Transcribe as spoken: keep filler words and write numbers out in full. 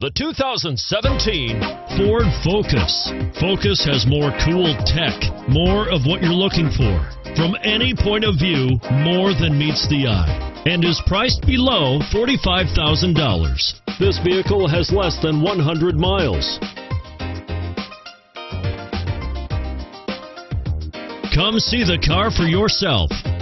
The two thousand seventeen Ford Focus. Focus has more cool tech, more of what you're looking for. From any point of view, more than meets the eye, and is priced below forty-five thousand dollars. This vehicle has less than one hundred miles. Come see the car for yourself.